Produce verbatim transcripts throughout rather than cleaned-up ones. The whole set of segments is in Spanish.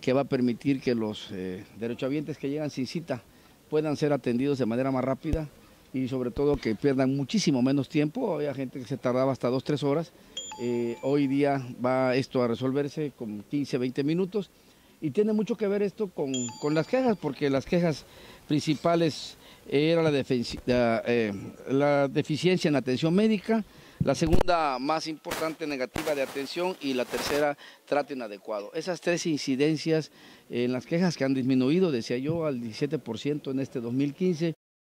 que va a permitir que los eh, derechohabientes que llegan sin cita puedan ser atendidos de manera más rápida y sobre todo que pierdan muchísimo menos tiempo. Había gente que se tardaba hasta dos, tres horas. Eh, hoy día va esto a resolverse con quince, veinte minutos y tiene mucho que ver esto con, con las quejas, porque las quejas principales era la, la, eh, la deficiencia en atención médica, la segunda más importante negativa de atención y la tercera trato inadecuado. Esas tres incidencias en las quejas que han disminuido, decía yo, al diecisiete por ciento en este dos mil quince.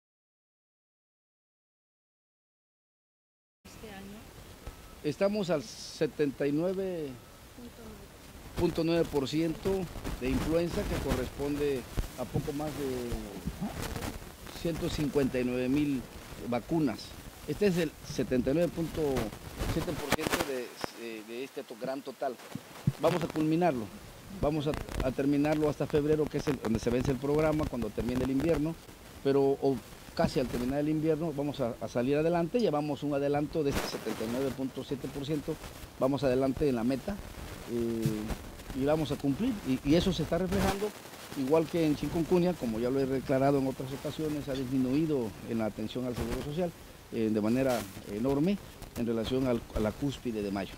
Este año estamos al setenta y nueve punto nueve por ciento de influenza, que corresponde a poco más de ciento cincuenta y nueve mil vacunas. Este es el setenta y nueve punto siete por ciento de, de este gran total. Vamos a culminarlo, vamos a, a terminarlo hasta febrero, que es el, donde se vence el programa, cuando termine el invierno, pero o casi al terminar el invierno vamos a, a salir adelante. Llevamos un adelanto de este setenta y nueve punto siete por ciento, vamos adelante en la meta eh, y vamos a cumplir, y, y eso se está reflejando. Igual que en chikungunya, como ya lo he declarado en otras ocasiones, ha disminuido en la atención al Seguro Social eh, de manera enorme en relación al, a la cúspide de mayo.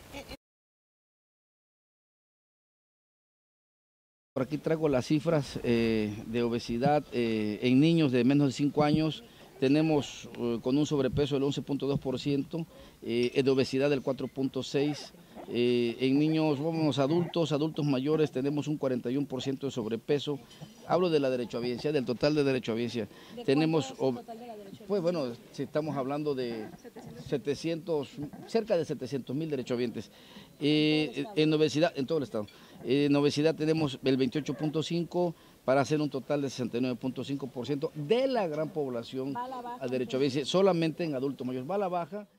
Por aquí traigo las cifras eh, de obesidad eh, en niños de menos de cinco años. Tenemos eh, con un sobrepeso del once punto dos por ciento, eh, de obesidad del cuatro punto seis por ciento. Eh, en niños, vamos, adultos, adultos mayores, tenemos un cuarenta y uno por ciento de sobrepeso. Hablo de la derechohabiencia, del total de derechohabiencia. ¿De tenemos, cuánto es el total de la derechohabiencia? Pues bueno, si estamos hablando de setecientos, cerca de setecientos mil derechohabientes. Eh, en obesidad, en todo el estado. Eh, en obesidad tenemos el veintiocho punto cinco por ciento para hacer un total de sesenta y nueve punto cinco por ciento de la gran población a derechohabiencia, solamente en adultos mayores. Va a la baja.